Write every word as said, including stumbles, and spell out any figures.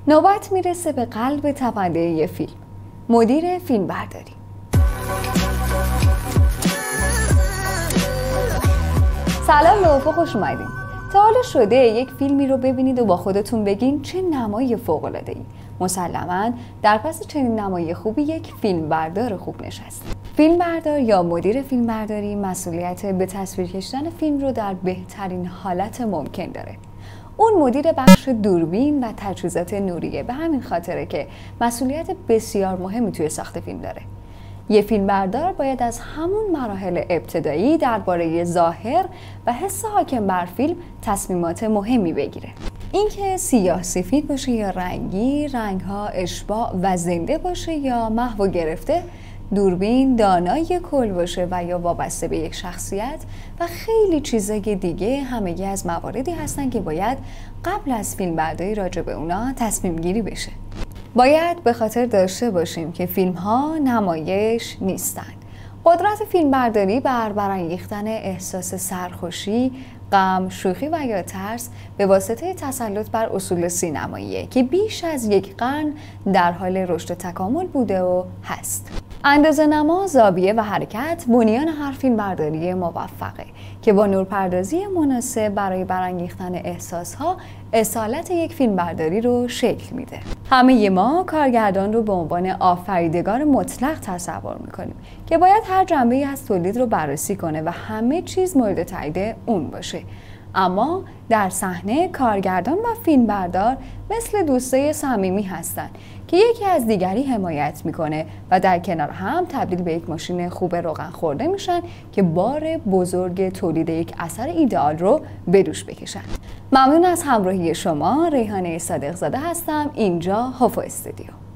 نوبت میرسه به قلب تپنده یه فیلم، مدیر فیلم برداری. سلام، لوفو، خوش اومدین. تا حالا شده یک فیلمی رو ببینید و با خودتون بگین چه نمایی فوق‌العاده‌ای؟ مسلماً در پس چنین نمایی خوبی یک فیلم بردار خوب نشسته. فیلم بردار یا مدیر فیلم برداری مسئولیت به تصویر کشیدن فیلم رو در بهترین حالت ممکن داره. اون مدیر بخش دوربین و تجهیزات نوریه، به همین خاطره که مسئولیت بسیار مهمی توی ساخت فیلم داره. یه فیلم بردار باید از همون مراحل ابتدایی درباره ظاهر و حس حاکم بر فیلم تصمیمات مهمی بگیره. اینکه سیاه سفید باشه یا رنگی، رنگ‌ها اشباع و زنده باشه یا محو و گرفته، دوربین دانای کل باشه و یا وابسته به یک شخصیت و خیلی چیزای دیگه، همگی از مواردی هستن که باید قبل از فیلم برداری راجع به اونا تصمیم گیری بشه. باید به خاطر داشته باشیم که فیلم ها نمایش نیستن. قدرت فیلم برداری بر برانگیختن احساس سرخوشی، غم، شوخی و یا ترس به واسطه تسلط بر اصول سینماییه که بیش از یک قرن در حال رشد و تکامل بوده و هست. اندازه نما، زاویه و حرکت بنیان هر فیلم برداری موفقه که با نورپردازی مناسب برای برانگیختن احساسها اصالت یک فیلم برداری رو شکل میده. همه ما کارگردان رو به عنوان آفریدگار مطلق تصور میکنیم که باید هر جنبه‌ای از تولید رو بررسی کنه و همه چیز مورد تایید اون باشه. اما در صحنه کارگردان و فیلم بردار مثل دوستای صمیمی هستن که یکی از دیگری حمایت میکنه و در کنار هم تبدیل به یک ماشین خوب روغن خورده میشن که بار بزرگ تولید یک اثر ایدئال رو به دوش بکشن. ممنون از همراهی شما. ریحانه صادق زاده هستم، اینجا هوفو استودیو.